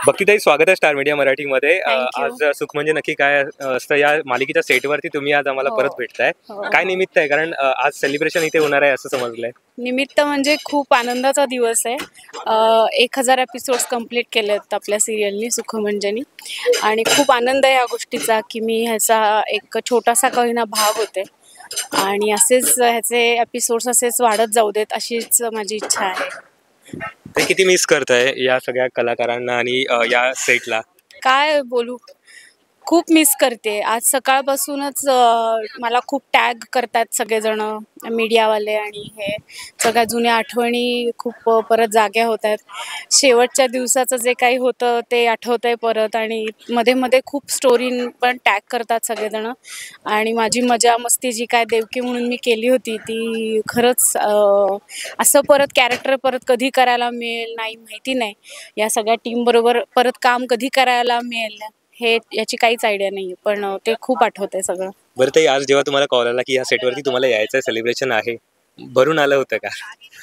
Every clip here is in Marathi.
भक्तीताई, स्वागत आहे स्टार मीडिया मराठीमध्ये. Thank you. आज सुख म्हणजे नक्की काय असतं या मालिकेच्या सेटवरती तुम्ही आज आम्हाला हो. परत भेटताय. हो. काय निमित्त आहे? कारण आज सेलिब्रेशन इथे होणार आहे असं समजलंय. निमित्त म्हणजे खूप आनंदाचा दिवस आहे. 1000 एपिसोड्स कंप्लीट केलेत आपल्या सिरियलनी सुखमंजनी आणि खूप आनंद आहे या गोष्टीचा की मी ह्याचा एक छोटासा का होईना भाग होते आणि असेच ह्याचे एपिसोड्स असेच वाढत जाऊ देत अशीच माझी इच्छा आहे. ते किती मिस करताय या सगळ्या कलाकारांना आणि या सेटला? काय बोलू, खूप मिस करते. आज सकाळपासूनच मला खूप टॅग करतात सगळेजण मीडियावाले आणि हे सगळ्या जुन्या आठवणी खूप परत जाग्या होत आहेत. शेवटच्या दिवसाचं जे काही होतं ते आठवत आहे परत आणि मध्ये मध्ये खूप स्टोरी पण टॅग करतात सगळेजण आणि माझी मजा मस्ती जी काय देवकी म्हणून मी केली होती ती खरंच असं परत कॅरेक्टर परत कधी करायला मिळेल नाही माहिती नाही. या सगळ्या टीमबरोबर परत काम कधी करायला मिळेल हे याची काहीच आयडिया नाही, पण ते खूप आठवतंय सगळं. बरं ताई, आज जेव्हा तुम्हाला कॉल आला की या सेटवरती तुम्हाला यायचं आहे, सेलिब्रेशन आहे, भरून आलं होतं का?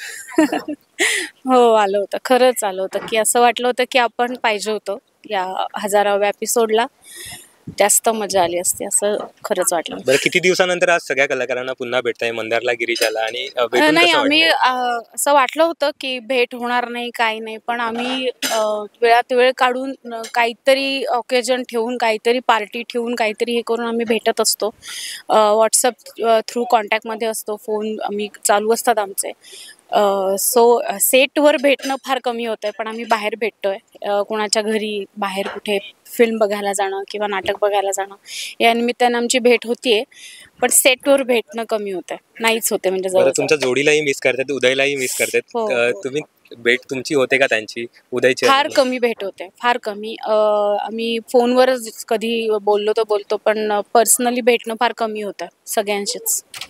हो, आलं होतं. खरंच आलं होतं की असं वाटलं होतं की आपण पाहिजे होतं या 1000व्या एपिसोडला. जास्त मजा आली असती असं खरंच वाटलं. बरं, किती दिवसानंतर आज सगळ्या कलाकारांना पुन्हा भेटताय, मंदारला, गिरीजाला आणि भेटून नाही, कसं आम्ही वाटतंय? असं वाटलं होतं की भेट होणार नाही, काही नाही. पण आम्ही वेळात वेळ काढून काहीतरी ऑकेजन ठेवून, काहीतरी पार्टी ठेवून, काहीतरी हे करून आम्ही भेटत असतो. WhatsApp थ्रू कॉन्टॅक्टमध्ये असतो, फोन आम्ही चालू असतात आमचे. सो सेटवर भेटणं फार कमी होतंय, पण आम्ही बाहेर भेटतोय. कोणाच्या घरी, बाहेर कुठे फिल्म बघायला जाणं किंवा नाटक बघायला जाणं या निमित्तानं आमची भेट होतीये. पण सेटवर भेटणं कमी होतंय, नाहीच होते म्हणजे बरं, जवळजवळ. तुमच्या जोडीलाही मिस करतात, उदयलाही मिस करतात. हो, हो, तुम्ही हो. भेट तुमची होते का त्यांची, उदयची? फार कमी भेट होते, फार कमी. आम्ही फोनवरच कधी बोललो तर बोलतो, पण पर्सनली भेटणं फार कमी होतं सगळ्यांशीच.